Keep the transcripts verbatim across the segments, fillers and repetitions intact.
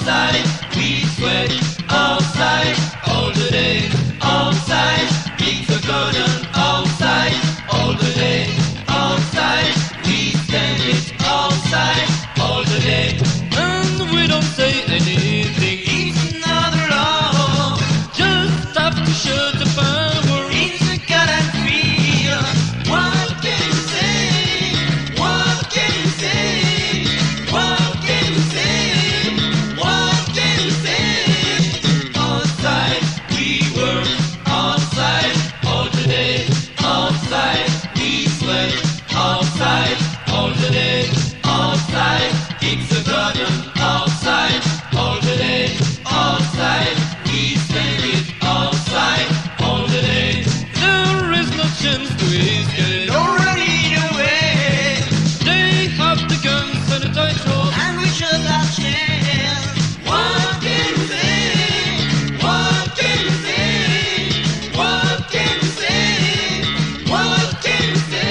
outside, we sweat outside, all the day, outside, pigs are gone outside, all the day, outside, we stand it outside, all the day, and we don't say anything, it's another law, just have to shut the power, it's a goddamn feel, what can you say, what can you say, what can you say, what can you say, outside, we work, outside, all the day, outside, we sweat, outside, all the day, outside, it's a garden, outside, all the day, outside, we spend it outside, all the day, there is no chance to escape, no running away, they have the guns and the tight rope, and we should have chance, what can you say, what can you say, what can you say, what can you say?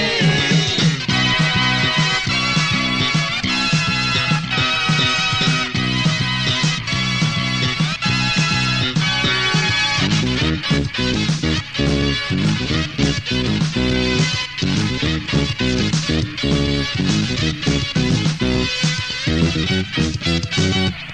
Thank you.